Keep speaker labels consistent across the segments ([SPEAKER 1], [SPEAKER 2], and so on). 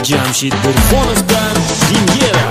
[SPEAKER 1] Jamshid Burxonov bilan Rimyera.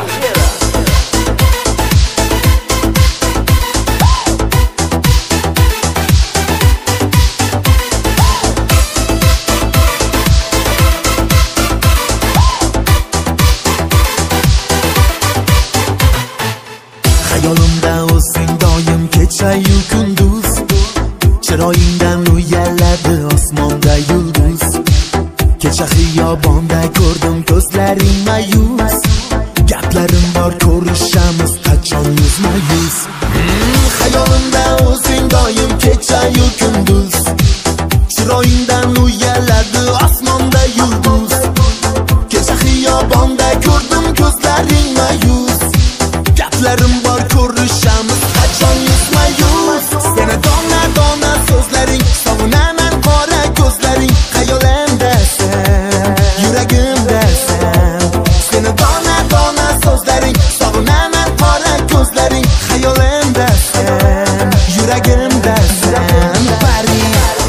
[SPEAKER 2] Hayolimda o'zing doim kecha-yu kunduz, chiroyingdan uyaladi osmonda yulduz. Kecha xiyobonda ko'rdim ko'zlaring mayus, gaplarim bor ko'rishamiz qachon yuzma-yuz. Hayolimda o'zing doim kecha-yu kunduz, chiroyingdan uyaladi osmonda yulduz. Kecha xiyobonda ko'rdim ko'zlaring mayus, gaplarim bor ko'rishamiz qachon yuzma-yuz. Seni dona dona so'zlaring, sog'inaman qora ko'zlaring, xayolimdasan, yuragimdasan. Seni dona dona so'zlaring, sog'inaman qora ko'zlaring, xayolimdasan, yuragimdasan. Paris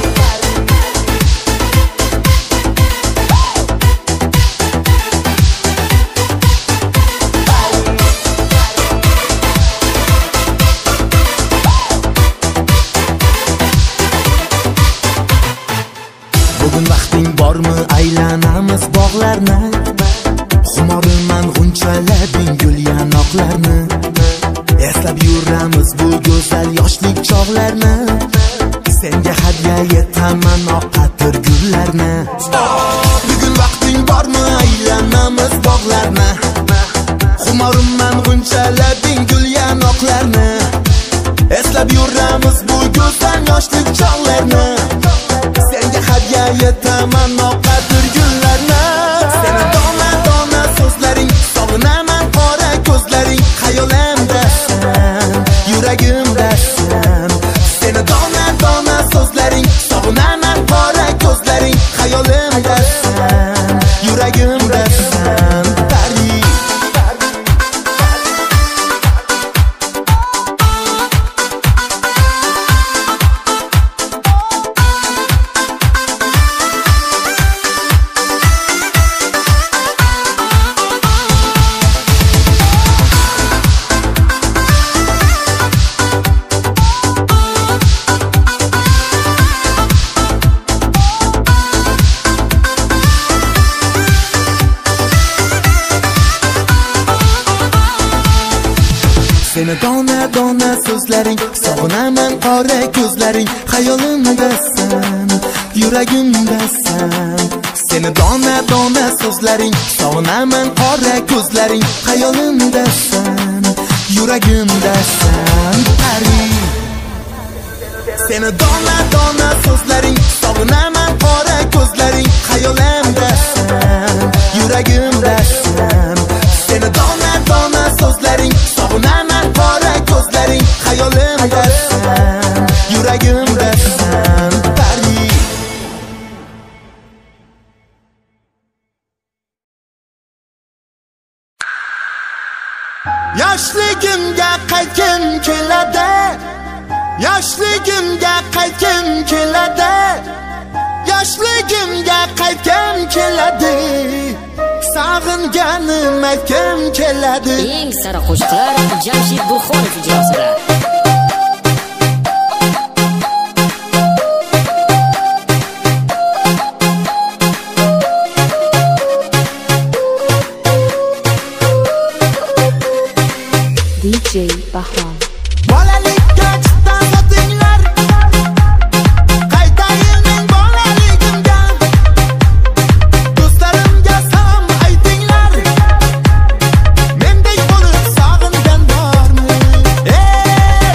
[SPEAKER 2] bugun vaqting bormi, aylanamiz bog'larni. Xumoriman g'unchalading gul yanoqlarni, eslab yuramiz bu go'zal yoshlik chog'larni. Senga hadya etaman oqatir gullarni. Bugun vaqting bormi, aylanamiz bog'larni. Xumoriman g'unchalading gul yanoqlarni, eslab yuramiz bu go'zal yoshlik chog'larni. Senga hadya etaman oqatir gullarni. Seni dona dona so'zlaring, sog'inaman qora ko'zlaring, xayolimdasan, yuragimdasan. Seni dona dona so'zlaring, sog'inaman qora ko'zlaring, xayolimdasan, yuragimdasan. Paris seni dona dona so'zlaring, sog'inaman qora ko'zlaring, xayolimdasan, yuragimdasan. Seni dona dona so'zlaring, sog'inaman qora ko'zlaring, xayolimdasan, yuragimdasan. Paris seni dona dona so'zlaring, sog'inaman qora ko'zlaring, xayolimdasan, yuragimdasan. Seni dona dona so'zlaring, sog'inaman qora ko'zlaring, xayolimdasan, yuragimdasan. Paris yoshligimga qaytgim keladi, yoshligimga qaytgim keladi, yoshligimga qaytgim keladi. Sog'inganim aytgim keladi.
[SPEAKER 3] Eng sara qo'shiqlar Jamshid Burxonov ijrosida.
[SPEAKER 4] DJ Bahrom.
[SPEAKER 2] Bolalikka chiqqan sotinglar, qaytarilning bolaligimga. Do'stlarimga salom aytinglar, mendek bo'lib sog'ingan bormi?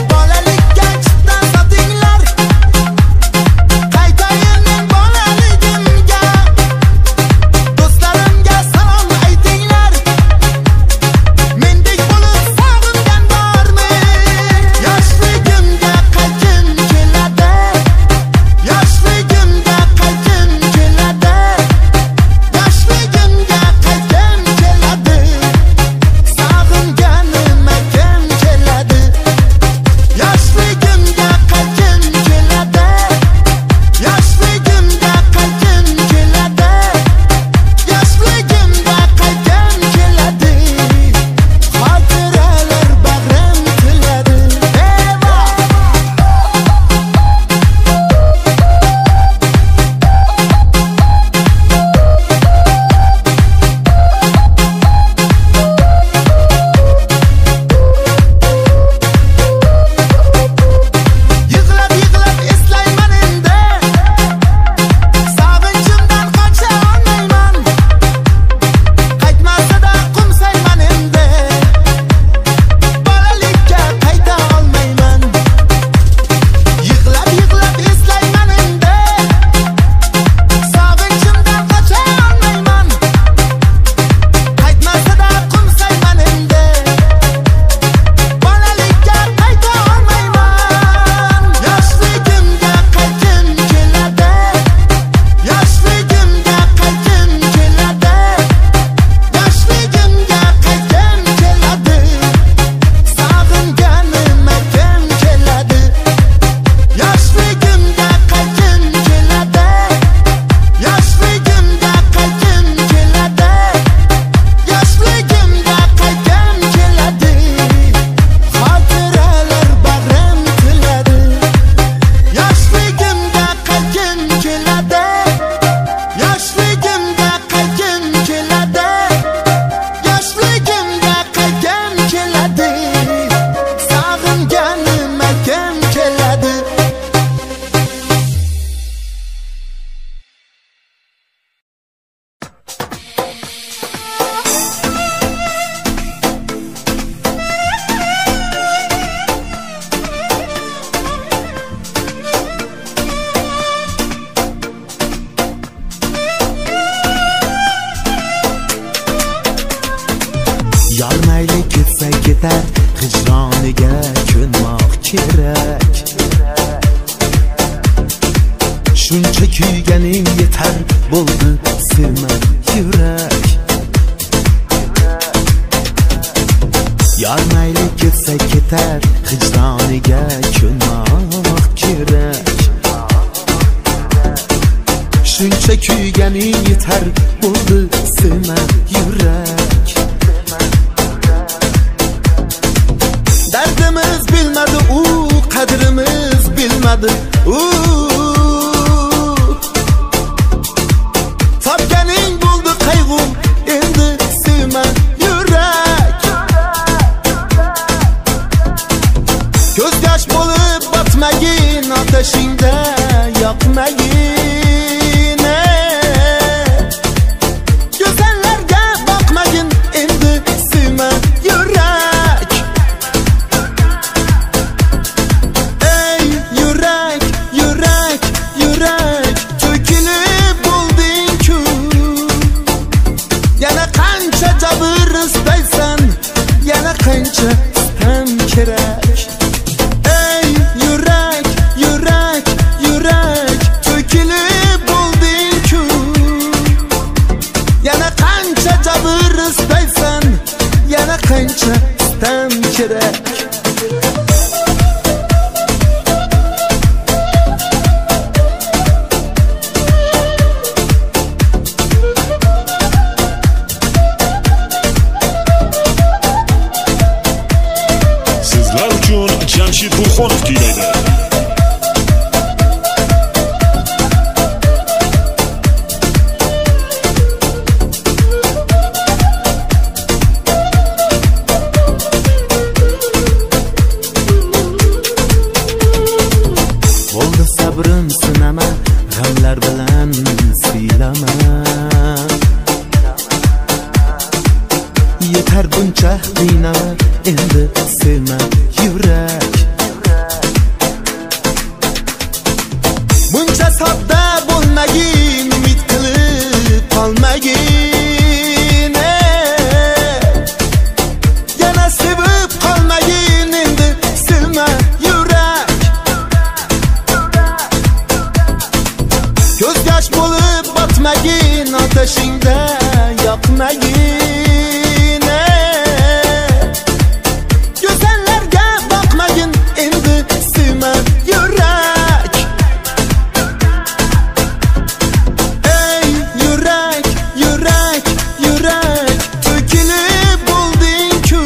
[SPEAKER 2] ketar, hicroniga ko'nmoq kerak. Shuncha kuyganing yetar, bo'ldi sevma yurak. Yar mayli ketsa ketar, hicroniga ko'nmoq kerak. Shuncha kuyganing yetar, bo'ldi sevma yurak. Dardimiz bilmadi u, qadrimiz bilmadi u. Topganing bo'ldi qayg'um, endi sevma yurak. Ko'z yosh bo'lib botmagin, otashingda yoqmagin. Go'zallarga boqmagin, endi sevma yurak. Ey yurak, yurak, yurak, to'kilib bo'lding-ku. Yana qancha jabr istaysan, yana qancha sitam kerak. Ey yurak, yurak, yurak, to'kilib bo'lding-ku. Yana qancha jabr istaysan, yana qancha sitam kerak.
[SPEAKER 1] Sizlar uchun Jamshid Burxonov kuylaydi.
[SPEAKER 2] Bo'ldi sabrim sinama, g'amlar bilan siylama. Yetar buncha qiynama, endi sevma yurak. Buncha sodda bo'lmagin, umid qilib qolmagin. Yana sevib qolmagin, endi sevma yurak. Ko'z yosh bo'lib botmagin, otashingda yoqmagin. Go'zallarga boqmagin, endi sevma yurak. Ey yurak, yurak, yurak, to'kilib bo'lding-ku.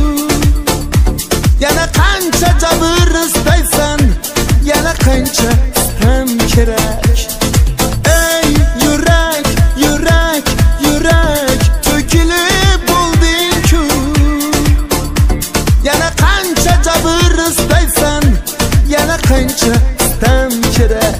[SPEAKER 2] Yana qancha jabr istaysan, yana qancha sitam kerak. Ey yurak, yurak, yurak, to'kilib bo'lding-ku. Yana qancha jabr istaysan, yana qancha sitam kerak.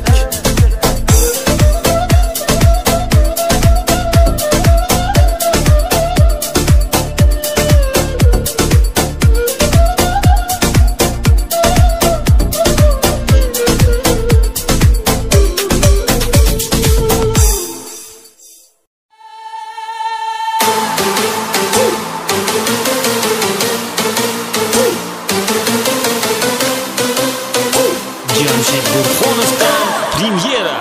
[SPEAKER 1] Jamshid Burxonovdan premyera.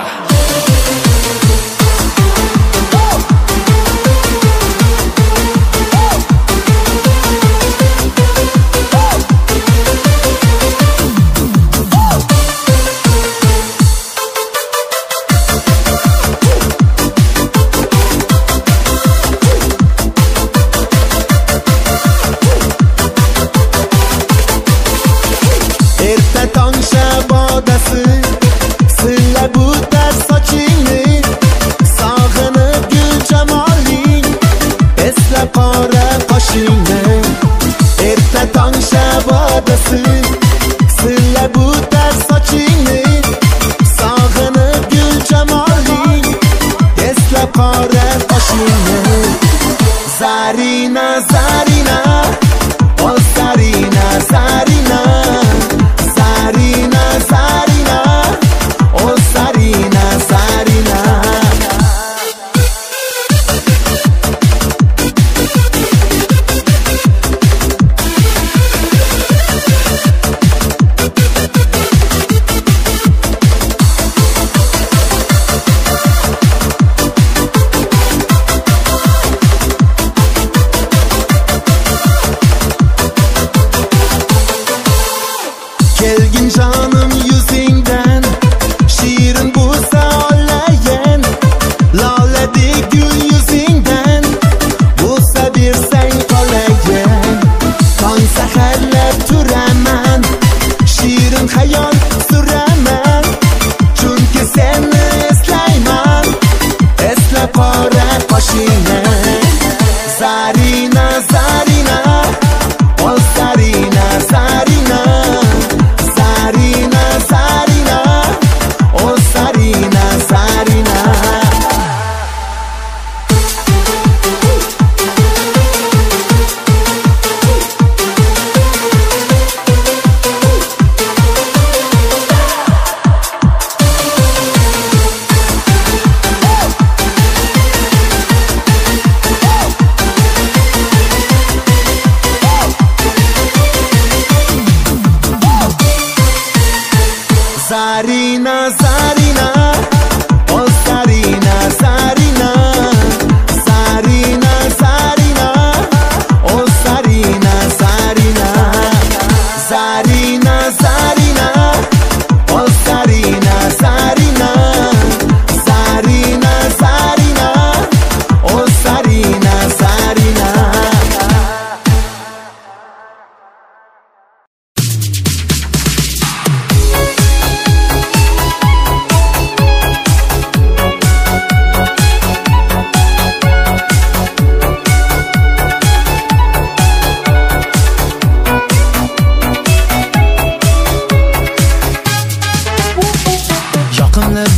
[SPEAKER 2] Erta tong shabodasi, silla bu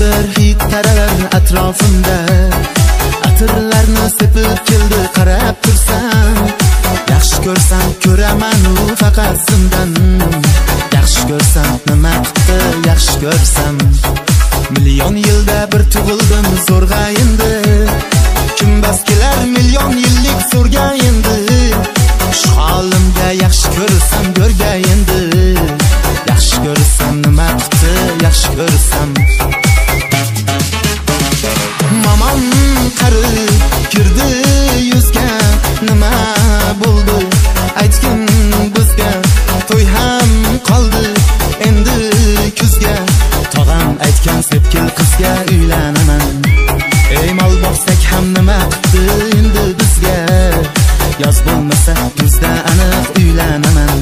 [SPEAKER 2] bir hid taralar atrofimda. Atirlarni sepib keldi qarab tursam, yaxshi ko'rsam ko'raman u faqat sendan. Yaxshi ko'rsam nima qildi, yaxshi ko'rsam. Million yilda bir tug'ildim zo'rg'a endi. Kim bas kelar million yillik zo'rga endi. Shu holimga yaxshi ko'rsam go'rga endi. Yaxshi ko'rsam nima qildi, yaxshi ko'rsam. Mamam qarib kirdi yuzga, nima bo'ldi aytgin bizga. To'y ham qoldi endi kuzga. Tog'am aytgan sepkil qizga uylanaman. Ey mol boqsak ham nima qildi endi bizga. Yoz bo'lmasa kuzda aniq uylanaman.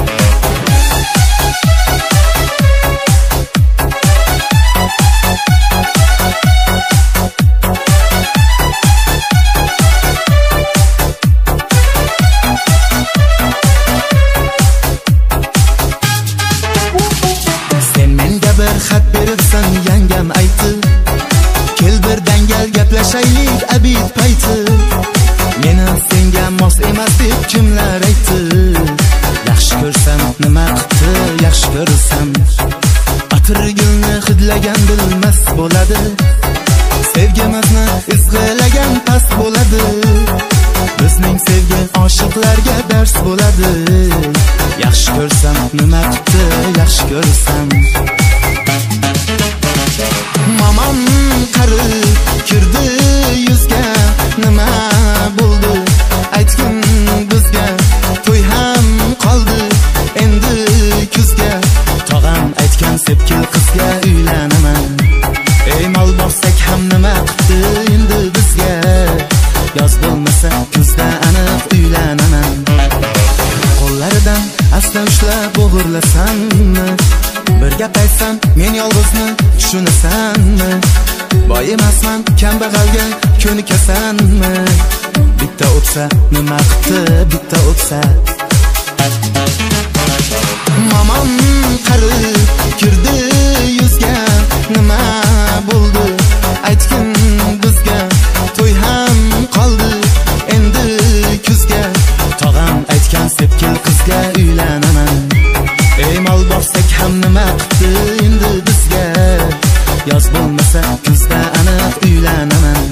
[SPEAKER 2] Xat beribsan yangam aytdi, kel bir dangal gaplashaylik abid payti. Meni senga mos emas deb kimlar aytdi. Yaxshi ko'rsam nima qildi, yaxshi ko'rsam. Atirgulni hidlagan bilmas bo'ladi, sevgimizni izg'ilagan past bo'ladi. Bizning sevgi oshiqlarga dars bo'ladi. Yaxshi ko'rsam nima qildi, yaxshi ko'rsam. Mamam qarib kirdi yuzga, nima bo'ldi aytgin bizga. To'y ham qoldi endi kuzga. Tog'am aytgan sepkil qizga uylanaman. Ey mol boqsak ham nima qildi endi bizga. Yoz bo'lmasa kuzda aniq uylanaman. Qo'llaridan asta ushlab o'g'irlasanmi? Bir gap aytsam men yolg'izni tushunasanmi? Boy emasman, kambag'alga ko'nikasanmi? Bitta o'tsa nima qildi, bitta o'tsa. Mamam qarib kirdi yuzga, nima bo'ldi aytgin bizga. To'y ham qoldi endi kuzga. Tog'am aytgan sepkil qizga uylanaman. Ey mol boqsak ham nima qildi endi bizga. Yoz bo'lmasa kuzda aniq uylanaman.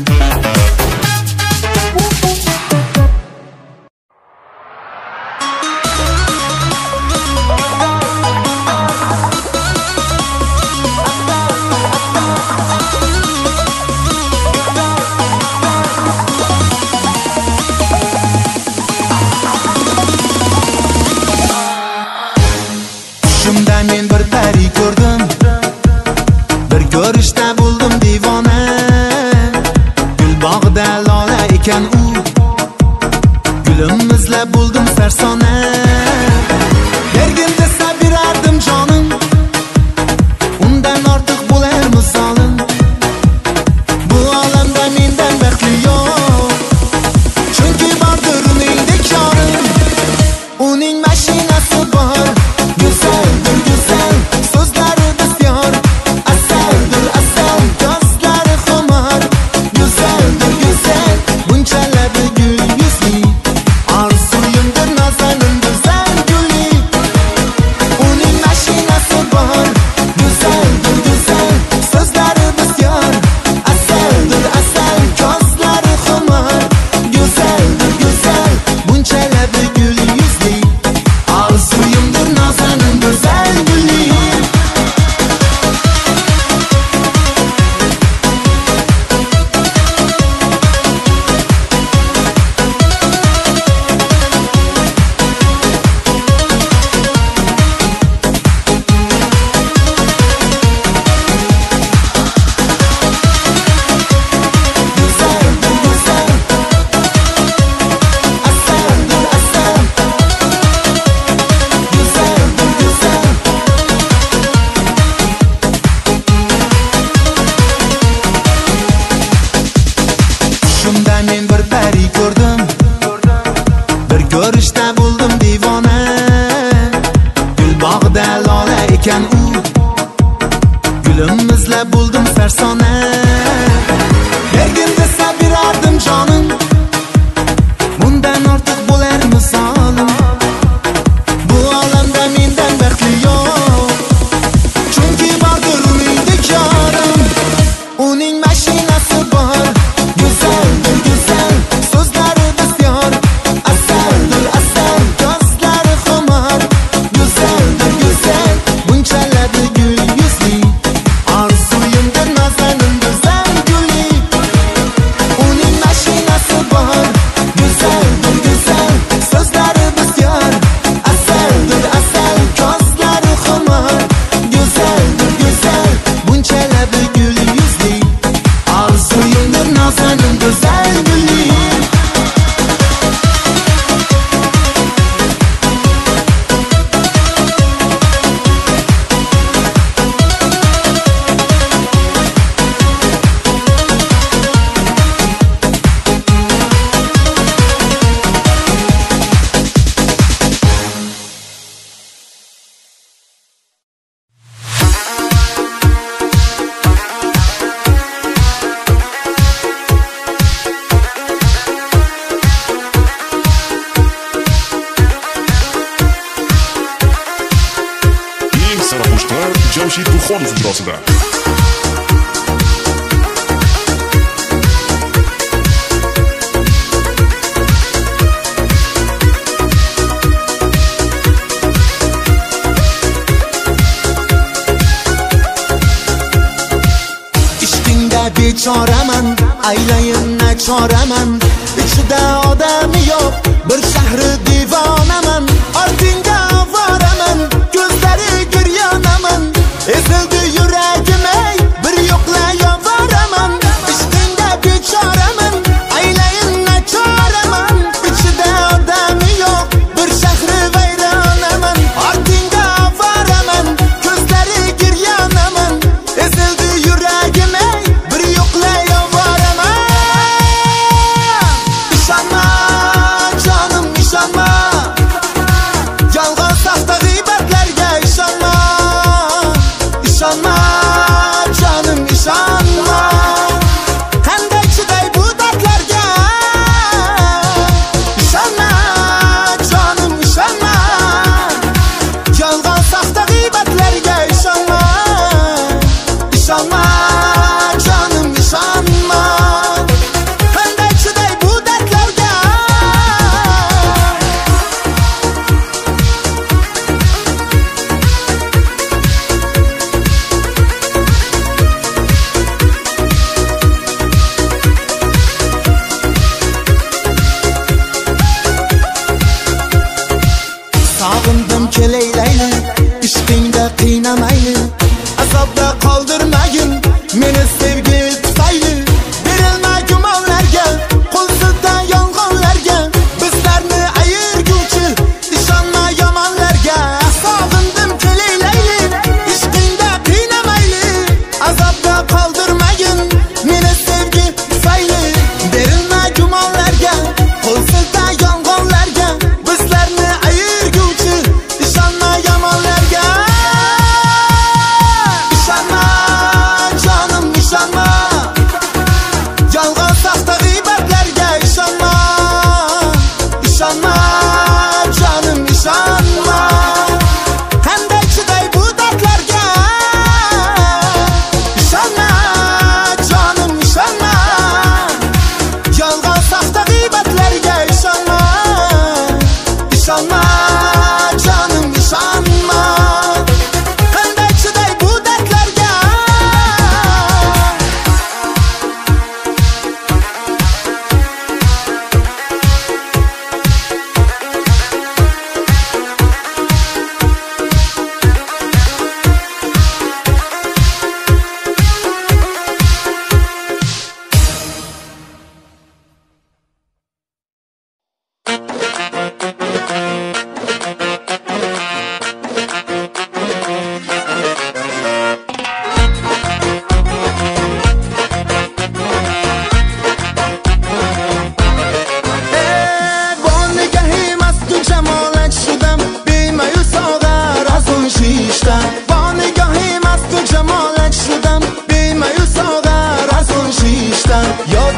[SPEAKER 2] Shunda men bir pari ko'rdim, bir ko'rishda bo'ldim divona. Gul bog'ida lola ekan u, gulim izlab bo'ldim sarsona. Bergin desa berardim jonim, undan ortiq bo'lar misolim. Bu olamda mendan baxtli yo'q, chunki bordir uningdek yorim. Uning mashinasi bor, güzeldir güzel, sözleri bisyor. Asaldir asal, gözleri xumar. Güzeldir güzel, buncha labi gul yuzli. Arzuyimdir nazarimdir zanguli. Uning mashinasi bor, güzeldir güzel, sözleri bisyor. Asaldir asal, gözleri xumar. Güzeldir güzel, buncha labi gul yuzli. Arzuyimdir nazarimdir zanguli. Güzeldir güzel, asaldir asal. Güzeldir güzel. Shunda men bir pari ko'rdim, bir ko'rishda bo'ldim divona. Gul bog'ida lola ekan u, gulim izlab buldum farsona. Bergin desa berardim jonim, bundan ortiq bo'lar misolim. Bu olamda mendan baxtli yo'q, chunki bordir uning dikorim. Uning mashinasi bor, go'zaldir go'zal, so'zlari bisyor, asaldir asal, ko'zlari xumor. Go'zaldir go'zal, bunchalar gul yuzli, orzuyimdir nazarim go'zal gulli. Uning mashinasi bor, go'zaldir go'zal, so'zlari bisyor, asaldir asal, ko'zlari xumor. Go'zaldir go'zal, bunchalar gul yuzli, orzuyimdir nazarim go'zal gulli.
[SPEAKER 1] Eng sara qo'shiqlar Jamshid Burxonov ijrosida.
[SPEAKER 2] İşkingda bechoraman, aylayin nachoraman. Ichida odami yo'q, bir shahri devonaman. Ortingga ovoraman, ko'zlari giryonaman. Ezildi yuragim ey, bir yo'qlay ovoraman. Ishqingda bechoraman, aylayin nachoraman. Ichida odami yo'q, bir shahri vayronaman. Ortingga ovoraman, ko'zlari giryonaman. Ezildi yuragim ey, bir yo'qlay ovoraman. İşanma canım, işanma, yolg'on saxta g'iybatlarga ishonma. İşanma canım, ishonma, qanday chiday bu dardlarga. İşanma canım, ishonma, yolg'on saxta g'iybatlarga ishonma. İşanma canım, ishonma, qanday chiday bu dardlarga. Sog'indim kelaylayli, ishqingda qiynamayli, azobda qoldirmagin meni sevgi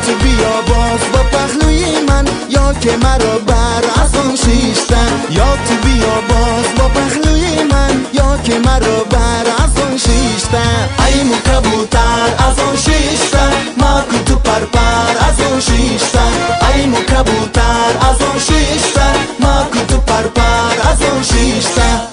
[SPEAKER 2] تو بیا باز با پهلوی من یا که مرا بر از آن شیشتن یا تو بیا باز با پهلوی من یا که مرا بر از آن شیشتن ای مو کبوتر از آن شیشتن ما کو تو پر از آن شیشتن ای مو کبوتر از آن شیشتن ما کو تو پر از آن شیشتن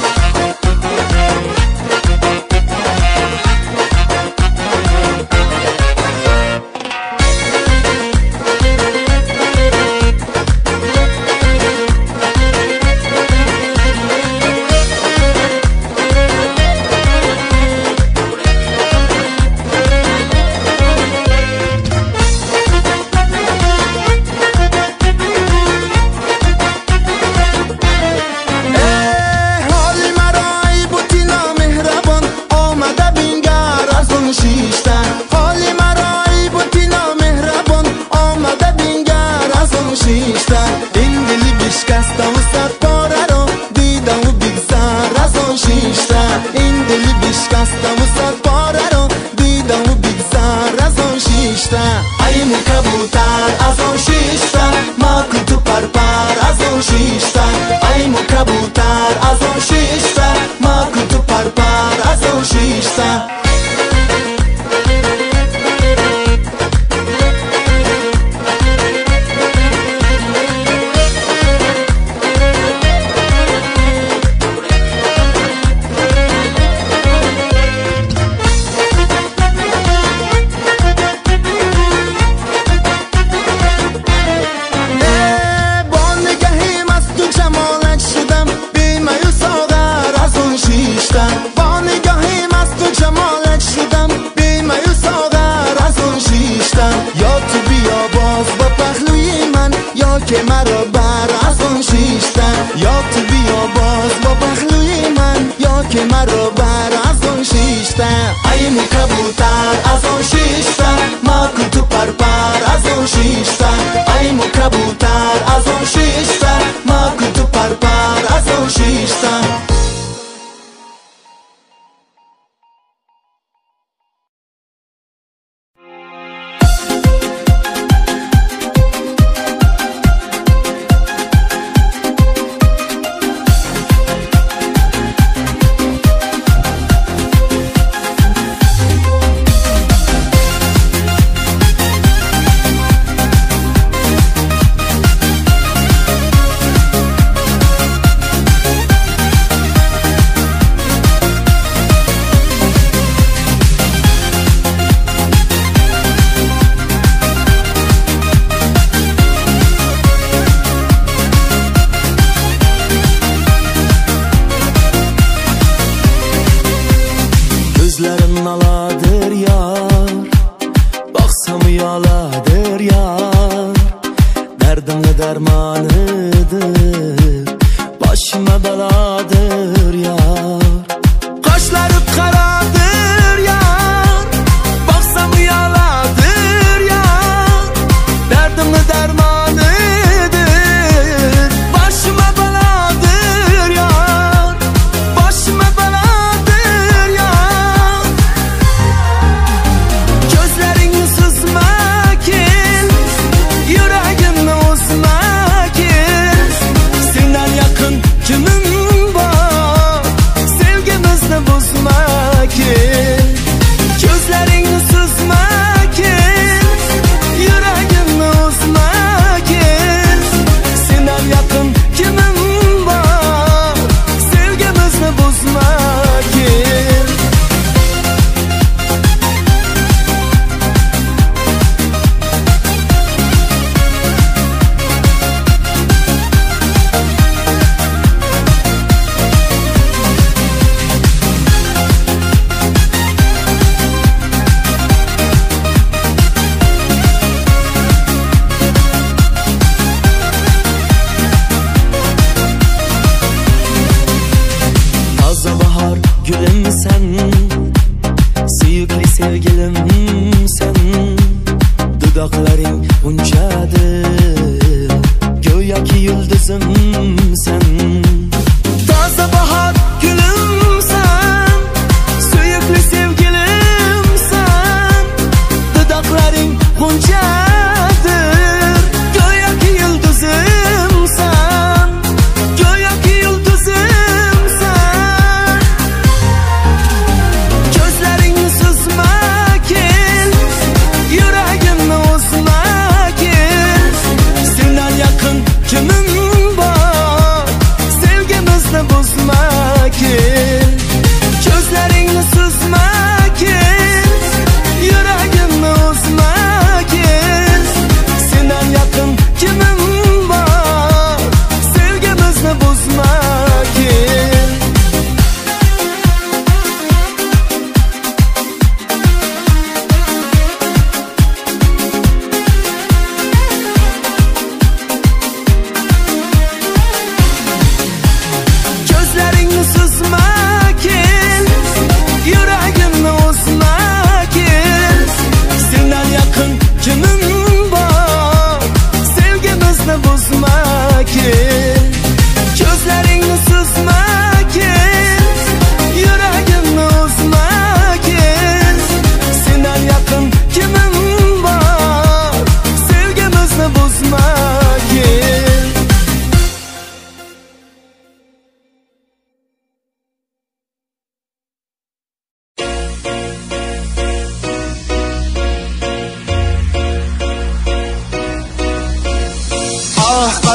[SPEAKER 2] ای مو کبوتر از آن شیشتن ما کو تو پر از آن شیشتن ای مو کبوتر از آن شیشتن ما کو تو پر از آن شیشتن با نگاهی مست و جمالت شدم بی مایوس آغر از اون شیشتن یا تو بیا باز با پهلوی من یا که مرا بر از اون شیشتن یا تو بیا باز با پهلوی من یا که مرا بر از اون شیشتن ای مو کبوتر از اون شیشتن ما کو تو پر از اون شیشتن ای مو کبوتر از اون شیشتن ما کو تو پر از اون شیشتن
[SPEAKER 5] Gözlerin aladır yar, baksam yaladır yar. Derdimle dermanıdır, başıma beladır yar. Kaşları karadır yar, baksam yaladır yar. Derdimle dermanıdır, başıma beladır yar. Başıma beladır. Kimin var sevgimizni bozmak gözleringni suzmak yuragimni uzmak sendan yaqin kimim bor sevgimizni bozmak gülüm sen, suyukli sevgilim sen. Dudakların uncadır, göğyaki yıldızım sen. Taze bahar gülüm sen, suyukli sevgilim sen. Dudakların uncadır.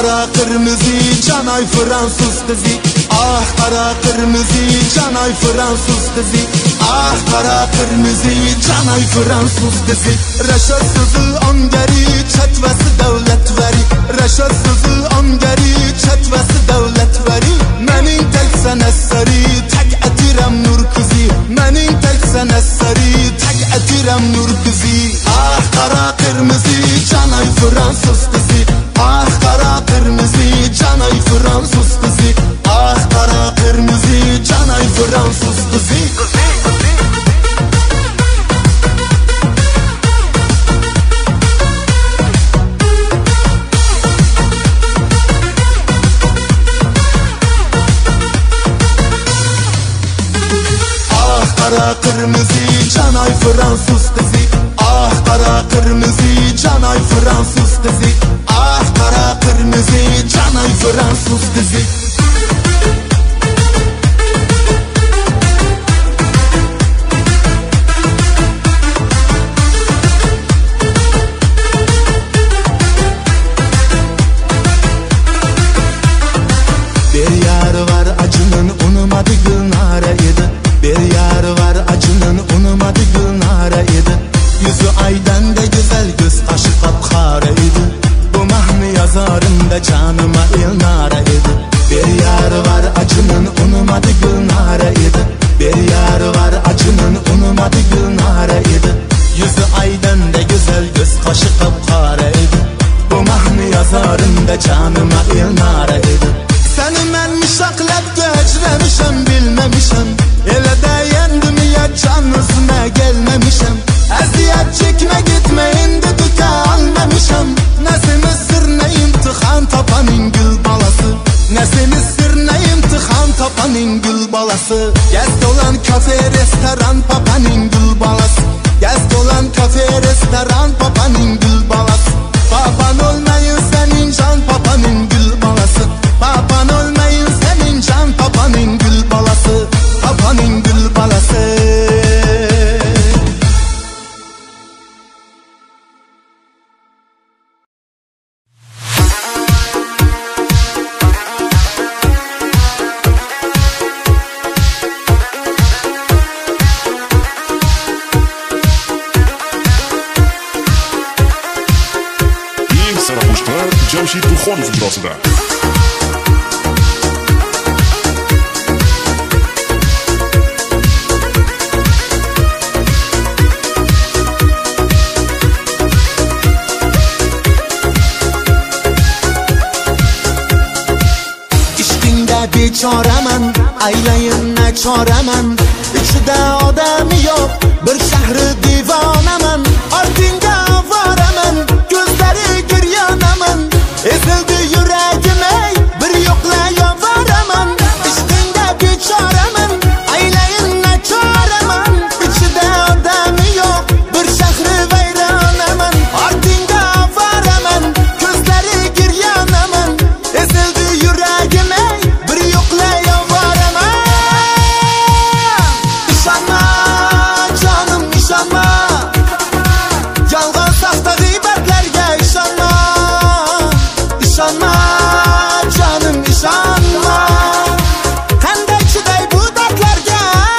[SPEAKER 2] qara qırmızı canay Fransız kızı. Ah qara qırmızı canay Fransız kızı. Ah qara qırmızı canay Fransız kızı. Reşat sızı angeri çetvesi devlet veri. Reşat sızı angeri çetvesi devlet veri. Menin tek sen eseri tek etirem nur kızı. Menin tek sen eseri tek etirem nur kızı. Ah qara qırmızı canay Fransız kızı. Ah qara qırmızı canay Fransız kızı. Ah qara qırmızı canay Fransız kızı. Qara qırmızı canay Fransız kızı. Ah qara qırmızı canay Fransız kızı. Ah qara qırmızı canay Fransız kızı. Bir yar var acının unumadı Gülnare idi. Bir yar var acının unumadı Gülnare idi. Yüzü aydan da güzel göz kaşı kapkara idi. Bu mahnı yazarında canıma ilnare idi. Bir yar var acının unumadı Gülnare idi. Bir yar var acının unumadı Gülnare idi. Yüzü aydan da güzel göz kaşı kapkara idi. Bu mahnı yazarında canıma ilnare idi. Seni mən müşaqlətdə əcrəmişəm, bilməmişəm. Elə də yendim ya can üzümə gəlməmişəm. Əziyyət çəkmə gitmə, indi tükə almamışam. Nəsiniz sır, nə imtihan tapanın gül balası. Nəsiniz sır, nə imtihan tapanın gül balası. Gəz dolan kafe, restoran, papanın gül balası. Gəz dolan kafe, restoran, papanın gül balası. Papan olmayın sənin can, papanın gül balası. Papan olmayın senin can, papanın gül balası. Papanın gül balası.
[SPEAKER 1] Eng sara qo'shiqlar Jamshid Burxonov ijrosida.
[SPEAKER 2] Bechoraman, aylayin nachoraman. Ichida odami yo'q, bir shahri divonaman. Ortingga voraman, ko'zlari giryonaman. Ezildi yuragim ey, bir yo'qlayovoraman. Ishqingda bechoraman, aylayin nachoraman. Ichida odami yo'q, bir shahri vayronaman. Ortingga voraman, ko'zlari giryonaman. Ezildi yuragim ey, bir yo'qlayovoraman. İşanma canım, işanma. Yolg'on saxta g'iybatlarga ishonma. İşanma canım, ishonma. Qanday chiday bu dardlarga.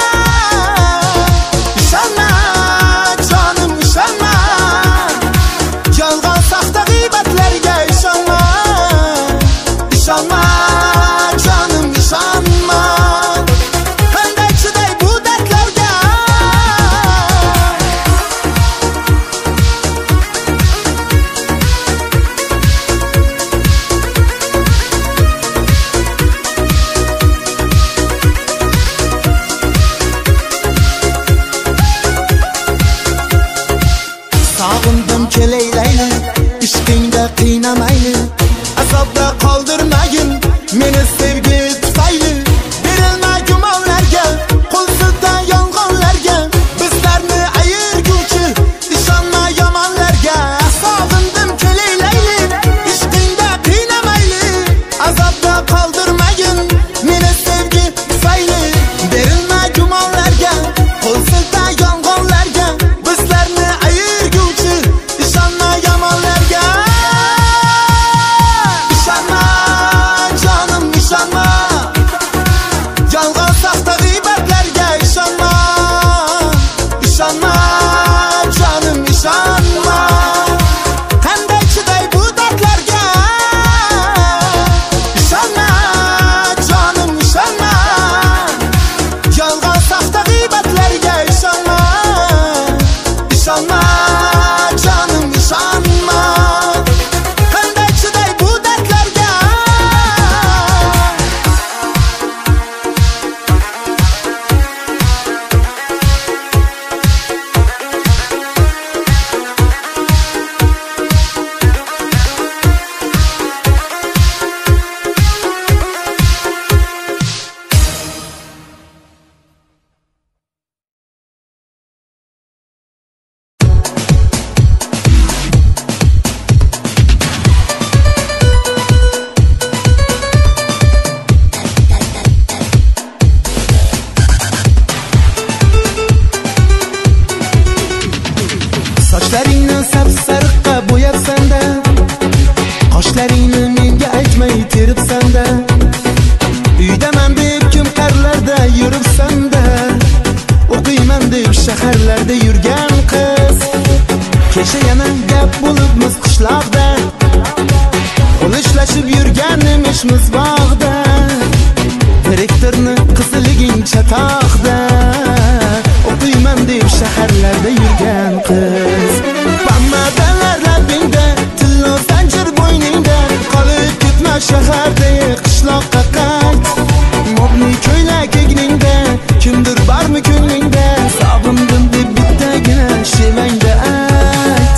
[SPEAKER 2] İşanma canım, ishonma. Yolg'on saxta g'iybatlarga ishonma. İşanma canım, ishonma. Qanday chiday bu dardlarga. Sog'indim kelaylayli, ishqingda qiynamayli. Azobda qoldirmagin meni sevgi tufayli. Berilma gumonlarga, qo'l silta yolg'onlarga. Bizlarni ayirguvchi ishonma yomonlarga. Sog'indim kelaylayli, ishqingda qiynamayli. Azobda qoldirmagin meni sevgi tufayli. Berilma gumonlarga, qo'l silta yolg'onlarga. Bizlarni ayirguvchi ishonma yomonlarga. İşanma Hamisha yana gap bo'libmiz qishloqda, qo'lishlashib yurganimiz bog'da, direktorni qiziliging chatoqda, o'qiyman deb shaharlarda yurgan qiz. Bamadalar labingda, tillo zanjir bo'yningda, qolib ketma shaharda, qishloqqa qayt. Mobni ko'ylak egningda, kimdir bormi ko'nglingda, sog'indim deb bittagina shevangda ayt.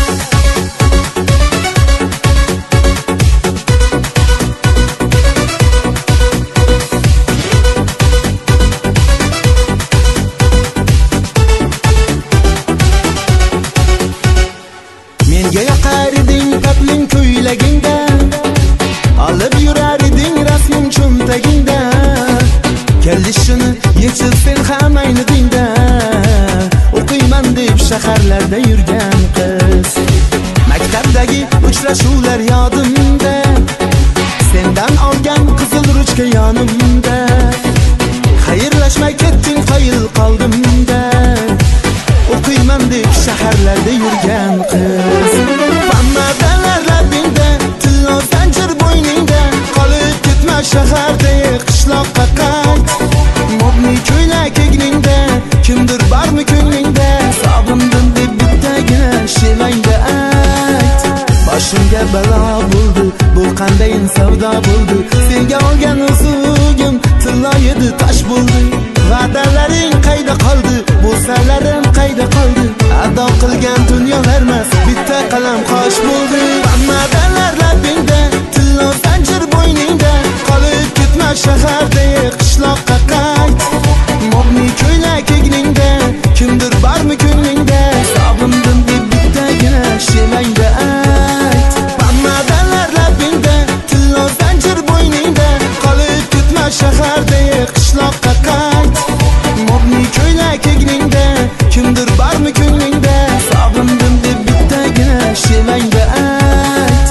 [SPEAKER 2] Menga yoqar eding papling ko'ylagingda, olib yurar eding rasmim cho'ntagingda, kelishini yechib sen ham ayni dingda, o'qiyman deb shaharlarda yurgan qiz. Maktabdagi uchrashuvlar yodimda, sendan olgan qizil ruchka yonimda, xayrlashmay ketding qoyil qoldimda, o'qiyman deb shaharlarda yurgan qiz. Bamadalar labingda, tillo zanjir bo'yningda, qolib ketma shaharda, qishloqqa qayt. Mobni ko'ylak egningda, kimdir bormi ko'nglingda, sog'indim deb bittagina shevangda ayt. Boshimga balo bo'ldi, bu qanday savdo bo'ldi, senga olgan o'zugim tillo edi tosh bo'ldi. Va'dalaring qayda qoldi, bo'salarim qayda qoldi, ado qilgan dunyolar emas, bitta qalam qosh bo'ldi. Bamadalar labingda, tillo zanjir bo'yningda, qolib ketma shaharda, qishloqqa qayt. Mobni ko'ylak egningda, kimdir bormi ko'nglingda, sog'indim deb bittagina shevangda ayt. Bamadalar labingda, tillo zanjir bo'yningda, qolib ketma shaharda, qishloqqa qayt. Mobni ko'ylak egningda, kimdir bormi ko'nglingda, sog'indim deb bittagina shevangda ayt.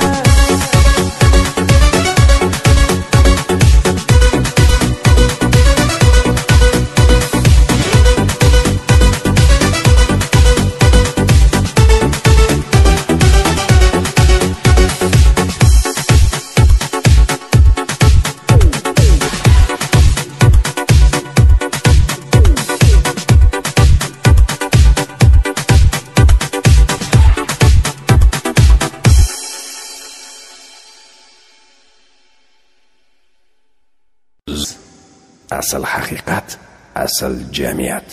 [SPEAKER 1] Asl haqiqat, asl jamiyat.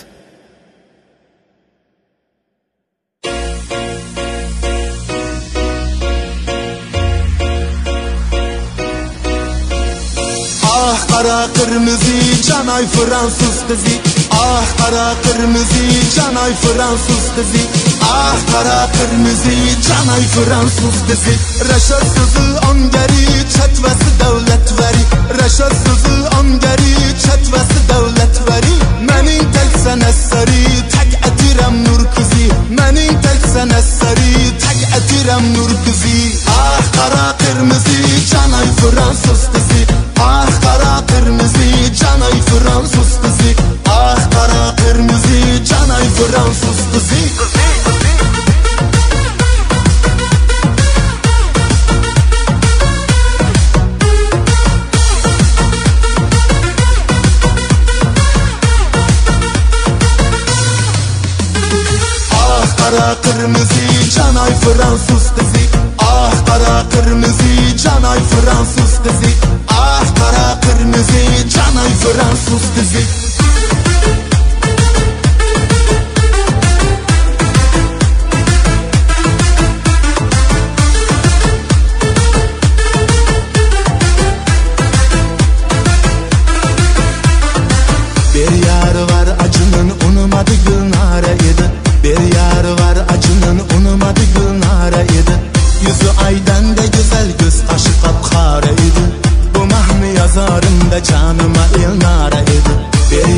[SPEAKER 2] Ah qara qırmızı canay Fransız kızı, ah qara qırmızı canay Fransız kızı, ah qara qırmızı canay Fransız kızı. Raşad kızı angari çatvası devlet veri, Raşad kızı angari çatvası devlet veri. Menin tek sen eseri, tek etirem nur kızı, menin tek sen eseri, tek etirem nur kızı. Ah qara qırmızı canay Fransız kızı, ah qara qırmızı canay Fransız kızı, ah qara qırmızı canay Fransız kızı. Ah qara qırmızı canay Fransız kızı, ah qara qırmızı canay Fransız kızı, ah qara qırmızı canay Fransız kızı. Bir yar var acının unumadı Gülnare idi, bir yar var acının unumadı Gülnare idi. Yüzü aydan da güzel, göz kaşı kapkara idi, bu mahmi yazarım da canıma Elnare idi. Bir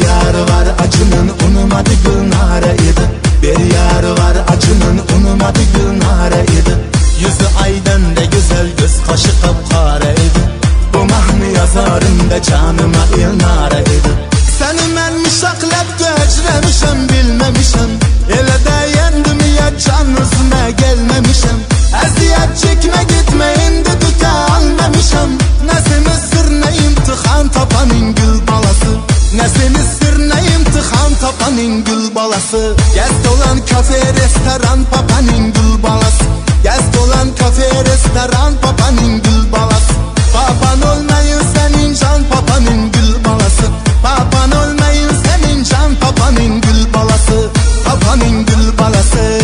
[SPEAKER 2] balası. Gez dolan kafe restoran papanın gül balası. Gez dolan kafe restoran papanın gül balası. Papan olmayın senin can papanın gül balası. Papan olmayın senin can papanın gül balası. Papanın gül balası.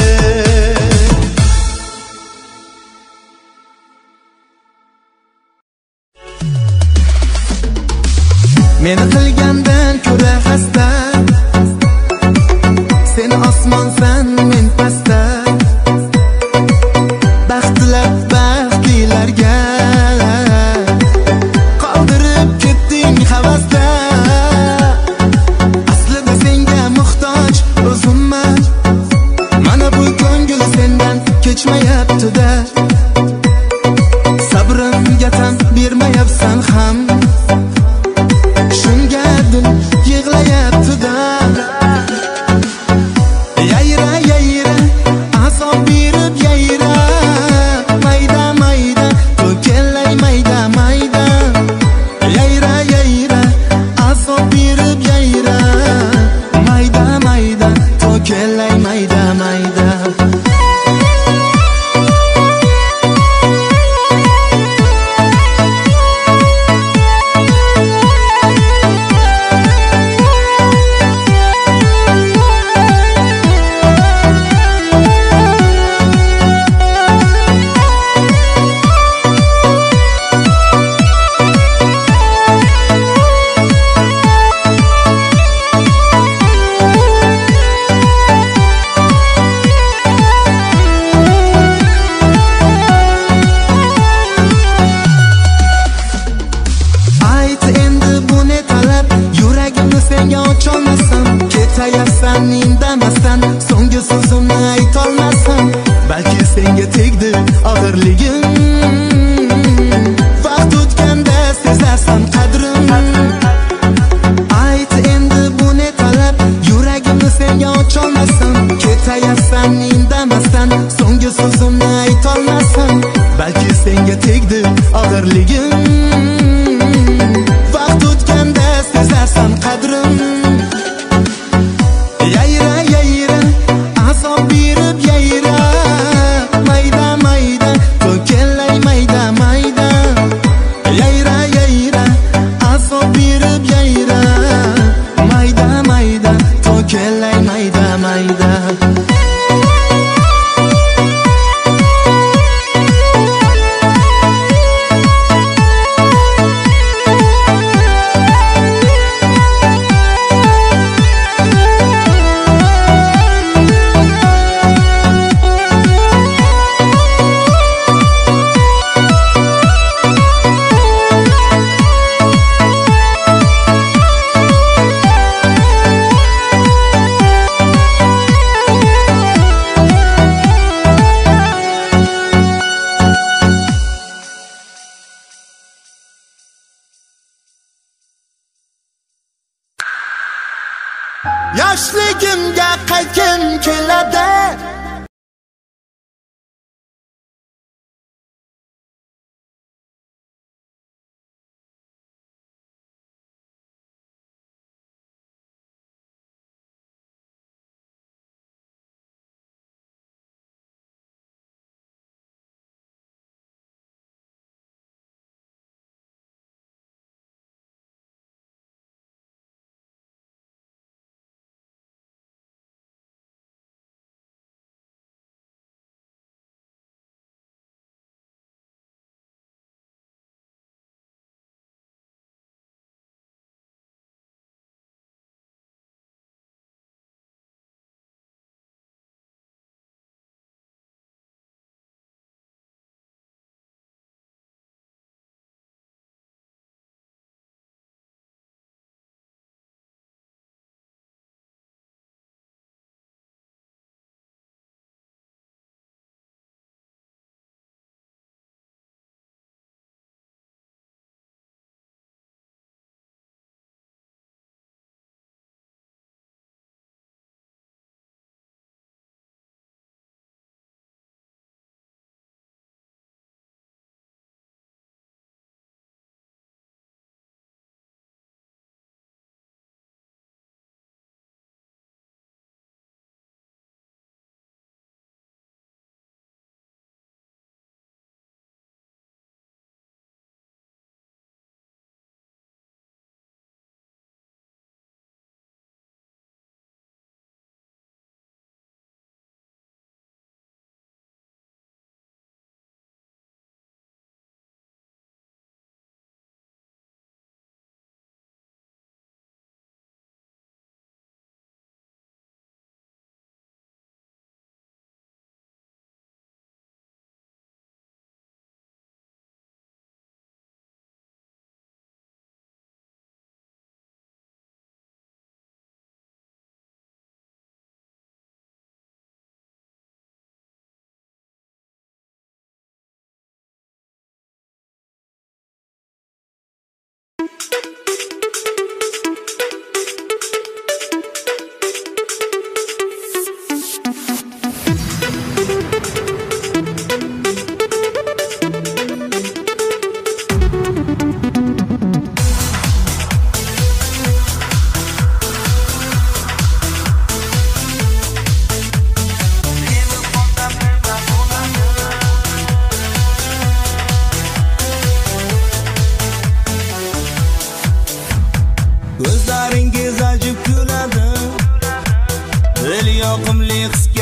[SPEAKER 2] Meni qilgandan ko'ra xasta, seni osmonsan men pastda. Baxtlar baxtlilarga qoldirib ketding havasda. Aslida senga muhtoj o'zimman, mana bu ko'ngil sendan kechmayapti-da. Sabrimga tan bermayapsan ham, shunga dil yig'layapti-da. Yayra yayra azob berib yayra, mayda mayda to'kelay mayda mayda. Yayra yayra azob berib yayra, mayda mayda to'kelay mayda mayda. Ketayapsan indamasdan, so'nggi so'zimni aytolmasam, balki senga tegdi og'irligim. Vaqt o'tganda sezarsan qadrim. Ayt endi bu ne talab, yuragimni senga ocholmasam. Ketayapsan indamasdan, so'nggi so'zimni aytolmasam, balki senga tegdi og'irligim. Vaqt o'tganda sezarsan qadrim. Yayra yayra azob berib yayra, mayda mayda to'kelay mayda mayda. Yayra yayra azob berib yayra, mayda mayda to'kelay mayda mayda. Yoshligimga qaytgim keladi.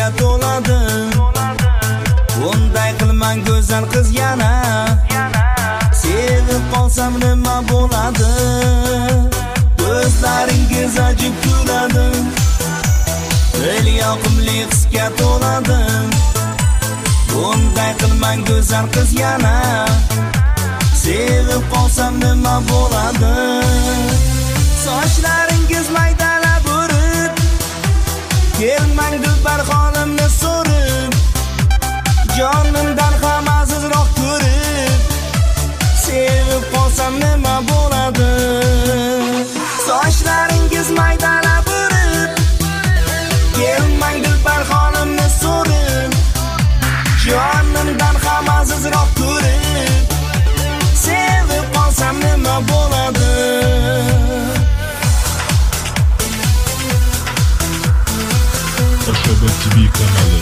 [SPEAKER 5] hisga to'ladi. Bunday qilmang go'zal qiz yana. Sevib qolsam nima bo'ladi? Ko'zlaringiz ajib kuladi. Dil yoqimli hisga to'ladi. Bunday qilmang go'zal qiz yana. Sevib qolsam nima bo'ladi? Sochlaringiz maydalab urib, kelmang dilbar xolimni so'rib, jonimdan ham azizroq ko'rib, sevib qolsam nima bo'ladi? Sochlaringiz maydalab urib, kelmang dilbar xolimni so'rib, jonimdan ham azizroq ko'rib, sevib qolsam nima bo'ladi?
[SPEAKER 6] Ashaba TV kanalı.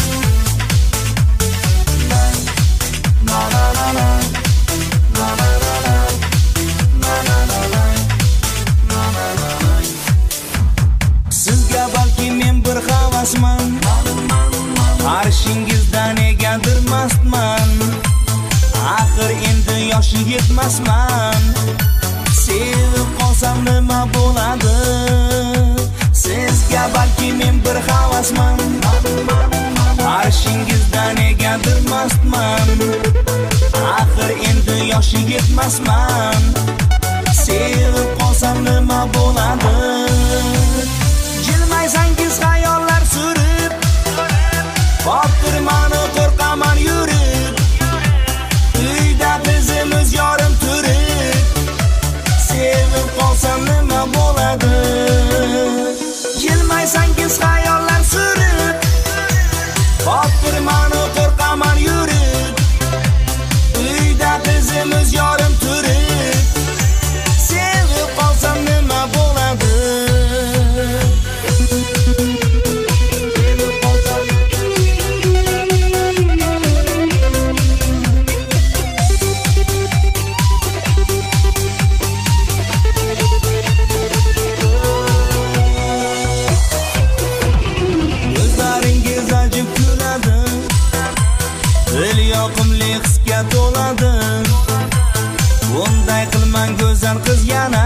[SPEAKER 5] Sizga balki men bir havasman, qarshingizda negadir mastman. Axir endi yoshim yetmasman. Sevib qolsam nima bo'ladi? Sizga balki men bir havasman, qarshingizda negadir mastman. Axir endi yoshim yetmasman. Sevib qolsam nima bo'ladi? Jilmaysangiz xayollar surib, botirmani qo'rqaman yurib, uyda qizimiz yorim turib, sevib qolsam nima bo'ladi? Jilmaysangiz xayollar surib, botirmani qo'rqaman yurib, uyda qizimiz yorim turib, sevib qolsam nima bo'ladi? Ko'zlaringiz ajib kuladi. Dil yoqimli hisga to'ladi. Bunday qilmang go'zal qiz yana.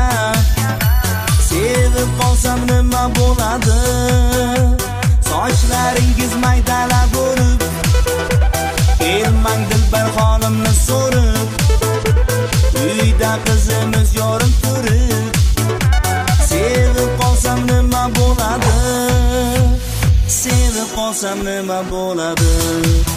[SPEAKER 5] Sevib qolsam nima bo'ladi? Sochlaringiz maydalab urib, kelmang dilbar xolimni so'rib, uyda qizimiz yorim turib, sevib qolsam nima bo'ladi? Sevib qolsam nima bo'ladi?